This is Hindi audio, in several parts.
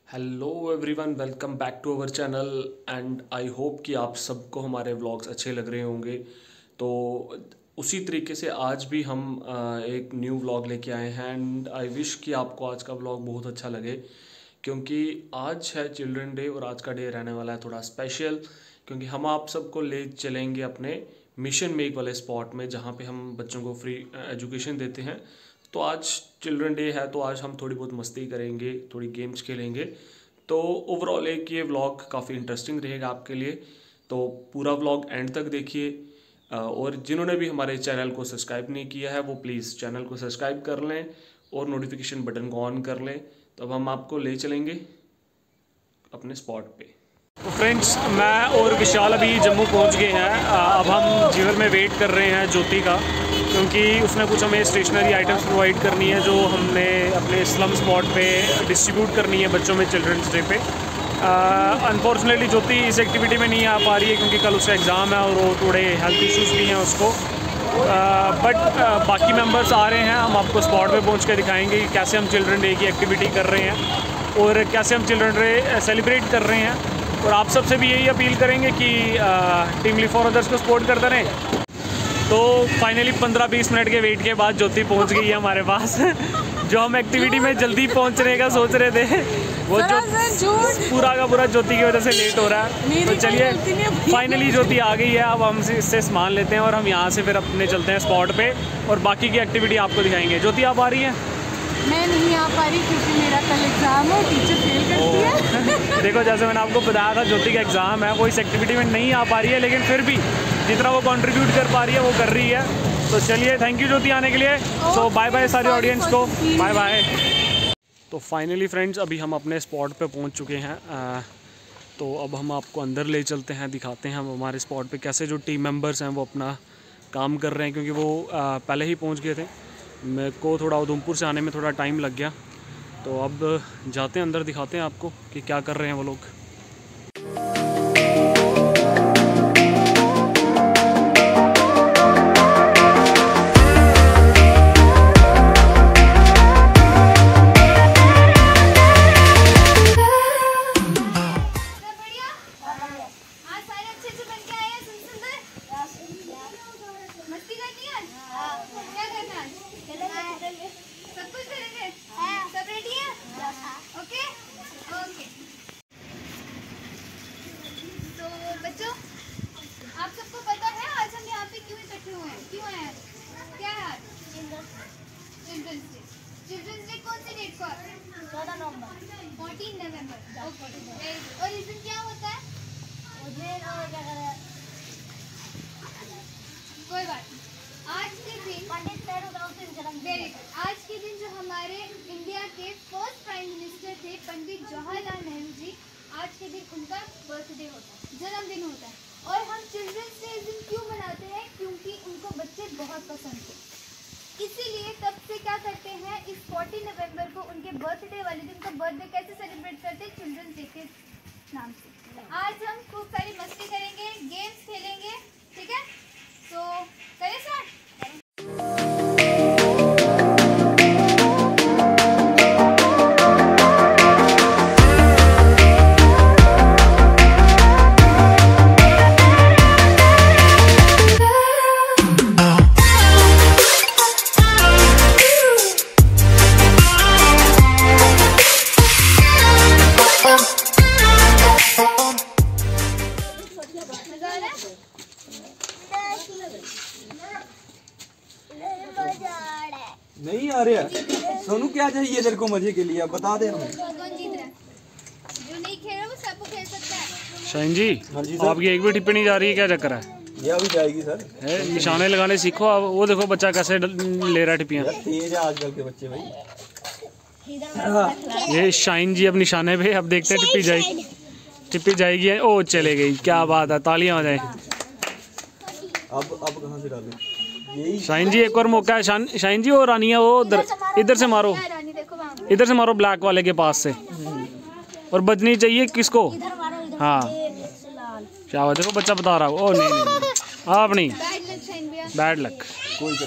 Hello everyone, welcome back to our channel and I hope कि आप सबको हमारे व्लॉग्स अच्छे लग रहे होंगे। तो उसी तरीके से आज भी हम एक न्यू व्लॉग लेके आए हैं एंड आई विश कि आपको आज का व्लॉग बहुत अच्छा लगे, क्योंकि आज है चिल्ड्रन डे और आज का डे रहने वाला है थोड़ा स्पेशल, क्योंकि हम आप सबको ले चलेंगे अपने मिशन मेक वाले स्पॉट में जहाँ पे हम बच्चों को फ्री एजुकेशन देते हैं। तो आज चिल्ड्रन डे है तो आज हम थोड़ी बहुत मस्ती करेंगे, थोड़ी गेम्स खेलेंगे। तो ओवरऑल एक ये व्लॉग काफ़ी इंटरेस्टिंग रहेगा आपके लिए, तो पूरा व्लॉग एंड तक देखिए। और जिन्होंने भी हमारे चैनल को सब्सक्राइब नहीं किया है वो प्लीज़ चैनल को सब्सक्राइब कर लें और नोटिफिकेशन बटन को ऑन कर लें। तो अब हम आपको ले चलेंगे अपने स्पॉट पे। तो फ्रेंड्स, मैं और विशाल अभी जम्मू पहुंच गए हैं। अब हम जीवर में वेट कर रहे हैं ज्योति का, क्योंकि उसने कुछ हमें स्टेशनरी आइटम्स प्रोवाइड करनी है जो हमने अपने स्लम स्पॉट पे डिस्ट्रीब्यूट करनी है बच्चों में चिल्ड्रंस डे पे। अनफॉर्चुनेटली ज्योति इस एक्टिविटी में नहीं आ पा रही है क्योंकि कल उसका एग्ज़ाम है और वो थोड़े हेल्थ इश्यूज़ भी हैं उसको। बट बाकी मेंबर्स आ रहे हैं, हम आपको स्पॉट पे पहुंच के दिखाएंगे कि कैसे हम चिल्ड्रन डे की एक्टिविटी कर रहे हैं और कैसे हम चिल्ड्रन डे सेलिब्रेट कर रहे हैं। और आप सबसे भी यही अपील करेंगे कि टीम लिव फॉर अदर्स को सपोर्ट करते रहें। तो फाइनली 15-20 मिनट के वेट के बाद ज्योति पहुंच गई है हमारे पास। जो हम एक्टिविटी में जल्दी पहुंचने का सोच रहे थे वो जो पूरा का पूरा ज्योति की वजह से लेट हो रहा है। तो चलिए फाइनली ज्योति आ गई है। अब हम इससे सामान लेते हैं और हम यहाँ से फिर अपने चलते हैं स्पॉट पे और बाकी की एक्टिविटी आपको दिखाएंगे। ज्योति आप आ रही हैं? मैं नहीं आ पा रही क्योंकि मेरा कल एग्ज़ाम है, टीचर फेल करती है। देखो, जैसे मैंने आपको बताया था ज्योति का एग्ज़ाम है, वो इस एक्टिविटी में नहीं आ पा रही है, लेकिन फिर भी जितना वो कंट्रीब्यूट कर पा रही है वो कर रही है। तो चलिए, थैंक यू ज्योति आने के लिए। सो बाय बाय सारे ऑडियंस को, बाय बाय। तो फाइनली फ्रेंड्स, अभी हम अपने स्पॉट पे पहुंच चुके हैं। तो अब हम आपको अंदर ले चलते हैं, दिखाते हैं हम हमारे स्पॉट पे कैसे जो टीम मेंबर्स हैं वो अपना काम कर रहे हैं, क्योंकि वो पहले ही पहुँच गए थे। मेरे को थोड़ा उधमपुर से आने में थोड़ा टाइम लग गया। तो अब जाते हैं अंदर, दिखाते हैं आपको कि क्या कर रहे हैं वो लोग। आप सबको पता है आज हम यहाँ पे क्यों इकट्ठे हुए हैं? क्यों आए हैं? क्या है आज? Children's day. चिल्ड्रंस डे कौन सी डेट को आता है? 14 नवंबर। ओके, और इस दिन क्या होता है? कोई बात नहीं। आज के दिन वेरी गुड। आज के दिन जो हमारे इंडिया के फर्स्ट प्राइम मिनिस्टर थे पंडित जवाहरलाल नेहरू जी, आज के दिन उनका बर्थडे होता है, जन्मदिन होता है। और हम चिल्ड्रंस डे इस दिन क्यों मनाते हैं? क्योंकि उनको बच्चे बहुत पसंद थे। इसीलिए तब से क्या करते हैं, इस 14 नवंबर को उनके बर्थडे वाले दिन का बर्थडे कैसे सेलिब्रेट करते हैं? चिल्ड्रंस डे के नाम से। आज हम खूब सारी मस्ती करेंगे, गेम्स खेलेंगे, ठीक है? तो करें स्टार्ट। नहीं आ रहा सोनू, क्या चाहिए तेरे को मजे के लिए? बता दे हमें। कौन जीत रहा है? जो नहीं खेल रहा वो सबको खेल सकता है। शाहीन जी, हाँ जी आपकी एक भी टिप्पणी जा रही है, क्या चक्कर है? ये अभी जाएगी सर। निशाने लगाने सीखो आप। वो देखो बच्चा कैसे ले रहा है टिप्पियाँ। तेज है आजकल के बच्चे भाई। ये शाहीन जी अब निशाने पे, अब देखते हैं टिप्पी जाएगी। ओ चले गई, क्या बात है, तालियां हो जाए। अब कहाँ से डालें? यही शाहीन जी एक और मौका है। शाहीन जी, और रानी है वो इधर से मारो, इधर से मारो, ब्लैक वाले के पास से। और बजनी चाहिए किसको? हाँ, क्या हुआ? देखो बच्चा बता रहा है। ओ नहीं, आप नहीं, बैड लक। कोई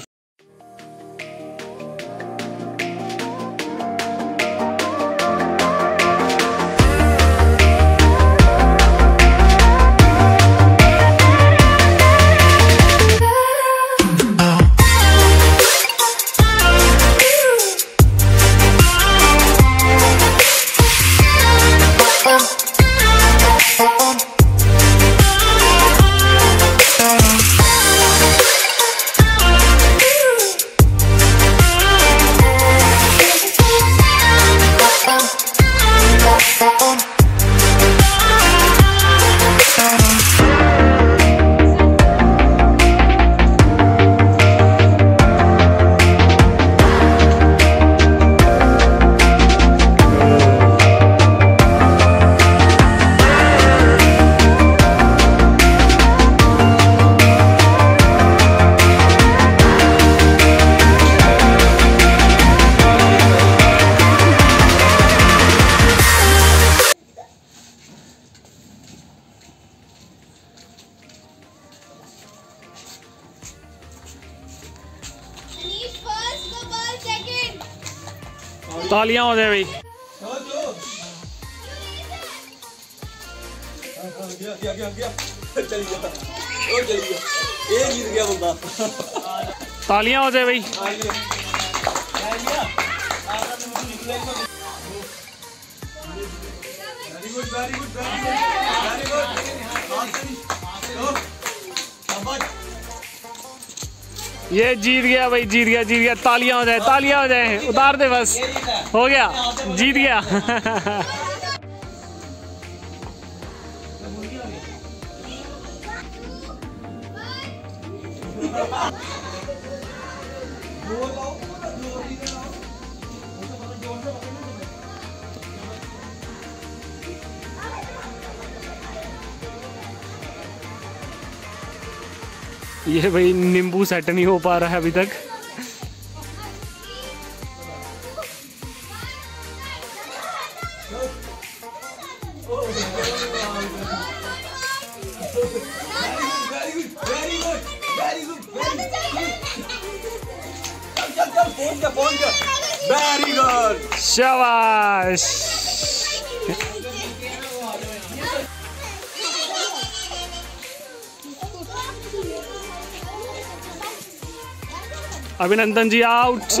तालियां हो जाए भाई। ये जीत गया बंदा। तालियां हो जाए भाई। ये जीत गया भाई, जीत गया, जीत गया। तालियां हो जाए, तालियां हो जाए। उतार दे बस, हो गया, जीत गया। ये भाई नींबू सेट नहीं हो पा रहा है अभी तक। वेरी गुड, शाबाश। Abhinandan ji out.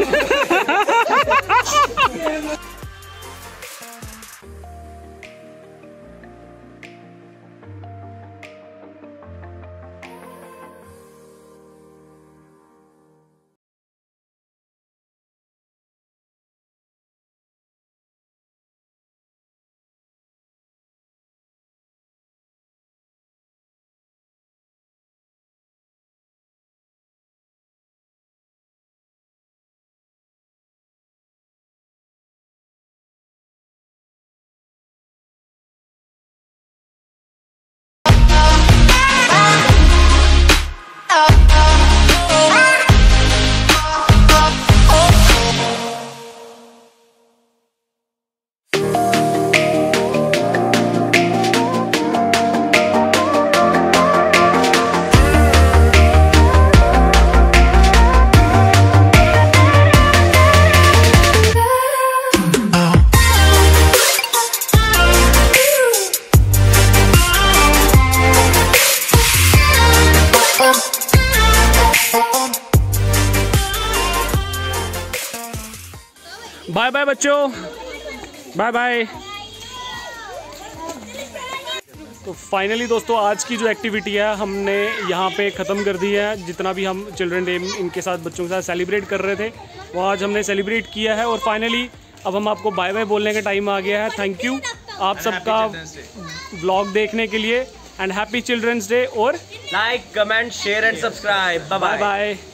Bye bye बच्चों, बाय बाय। तो फाइनली दोस्तों आज की जो एक्टिविटी है हमने यहाँ पे ख़त्म कर दी है। जितना भी हम चिल्ड्रन डे इनके साथ बच्चों के साथ सेलिब्रेट कर रहे थे वो आज हमने सेलिब्रेट किया है। और फाइनली अब हम आपको बाय बाय बोलने का टाइम आ गया है। थैंक यू आप सबका व्लॉग देखने के लिए एंड हैप्पी चिल्ड्रंस डे। और like, comment, share and subscribe. Bye bye.